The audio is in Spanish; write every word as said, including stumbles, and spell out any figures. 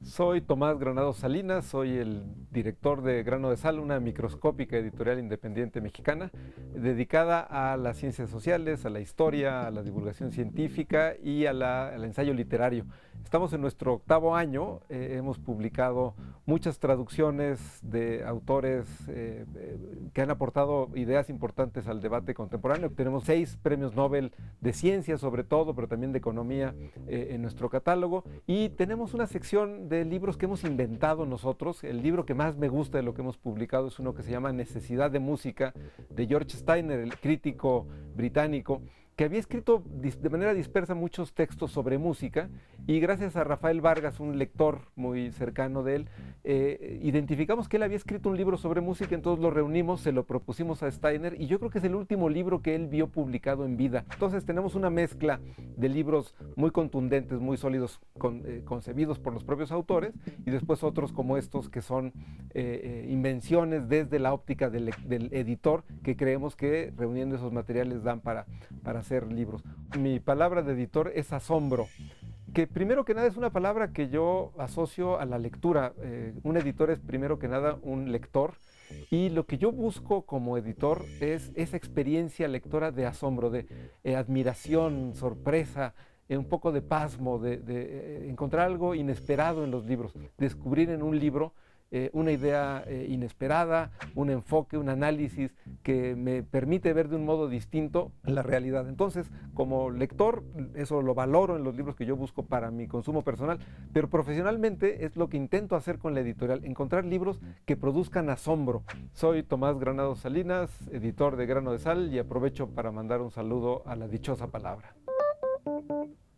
Soy Tomás Granados Salinas, soy el director de Grano de Sal, una microscópica editorial independiente mexicana dedicada a las ciencias sociales, a la historia, a la divulgación científica y a la- al ensayo literario. Estamos en nuestro octavo año, eh, hemos publicado muchas traducciones de autores eh, eh, que han aportado ideas importantes al debate contemporáneo. Tenemos seis premios Nobel de ciencia sobre todo, pero también de economía eh, en nuestro catálogo, y tenemos una sección de libros que hemos inventado nosotros. El libro que más me gusta de lo que hemos publicado es uno que se llama Necesidad de música, de George Steiner, el crítico británico, que había escrito de manera dispersa muchos textos sobre música, y gracias a Rafael Vargas, un lector muy cercano de él, eh, identificamos que él había escrito un libro sobre música. Entonces lo reunimos, se lo propusimos a Steiner, y yo creo que es el último libro que él vio publicado en vida. Entonces tenemos una mezcla de libros muy contundentes, muy sólidos, con, eh, concebidos por los propios autores, y después otros como estos que son eh, eh, invenciones desde la óptica del, del editor, que creemos que reuniendo esos materiales dan para, para hacer libros. Mi palabra de editor es asombro, que primero que nada es una palabra que yo asocio a la lectura. Eh, un editor es primero que nada un lector, y lo que yo busco como editor es esa experiencia lectora de asombro, de eh, admiración, sorpresa, eh, un poco de pasmo, de, de eh, encontrar algo inesperado en los libros, descubrir en un libro eh, una idea eh, inesperada, un enfoque, un análisis que me permite ver de un modo distinto la realidad. Entonces, como lector, eso lo valoro en los libros que yo busco para mi consumo personal, pero profesionalmente es lo que intento hacer con la editorial: encontrar libros que produzcan asombro. Soy Tomás Granados Salinas, editor de Grano de Sal, y aprovecho para mandar un saludo a la dichosa palabra.